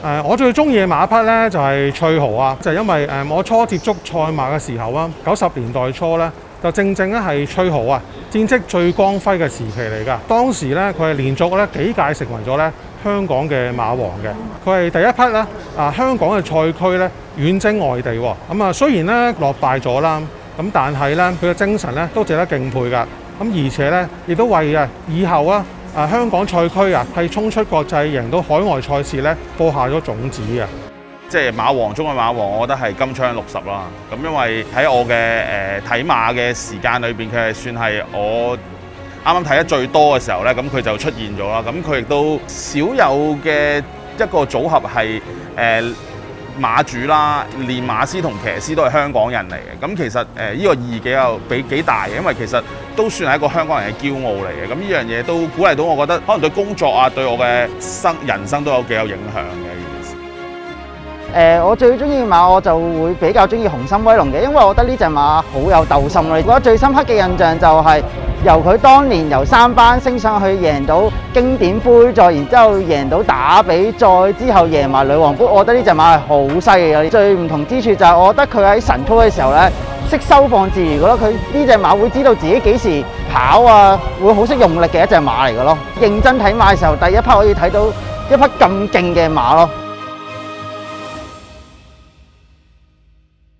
我最中意嘅馬匹咧就係翠豪啊，就係因為我初接觸賽馬嘅時候啊，90年代初咧就正正咧係翠豪啊戰績最光輝嘅時期嚟㗎。當時咧佢係連續咧幾屆成為咗咧香港嘅馬王嘅，佢係第一匹咧香港嘅賽區咧遠征外地喎。咁啊雖然咧落敗咗啦，咁但係咧佢嘅精神咧都值得敬佩㗎。咁而且咧亦都為以後啊香港賽區係衝出國際贏到海外賽事咧播下咗種子嘅。 即係馬王中嘅馬王，我覺得係金槍60啦。咁因為喺我嘅睇馬嘅時間裏邊，佢係算係我啱啱睇得最多嘅時候咧，咁佢就出現咗啦。咁佢亦都少有嘅一個組合係馬主啦、練馬師同騎師都係香港人嚟嘅。咁其實呢個意義幾大嘅，因為其實都算係一個香港人嘅驕傲嚟嘅。咁呢樣嘢都鼓勵到我覺得，可能對工作啊、對我嘅人生都有幾有影響嘅。 我最中意馬，我就會比較中意雄心威龍嘅，因為我覺得呢隻馬好有鬥心咯。我覺得最深刻嘅印象就係由佢當年由3班升上去贏到經典杯，再然之後贏到打比，再之後贏埋女王杯，我覺得呢隻馬係好犀利嘅。最唔同之處就係我覺得佢喺晨操嘅時候咧，識收放自如嘅咯。佢呢隻馬會知道自己幾時跑啊，會好識用力嘅一隻馬嚟嘅咯。認真睇馬嘅時候，第一匹可以睇到一匹咁勁嘅馬咯。